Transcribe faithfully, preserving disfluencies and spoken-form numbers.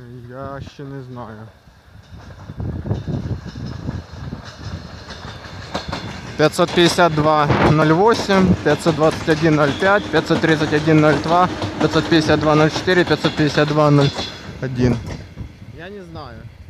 Я ще не знаю. пятьсот пятьдесят два ноль восемь, пятьсот двадцать один ноль пять, пятьсот тридцать один ноль два, пятьсот пятьдесят два ноль четыре, пятьсот пятьдесят два ноль один. Я не знаю.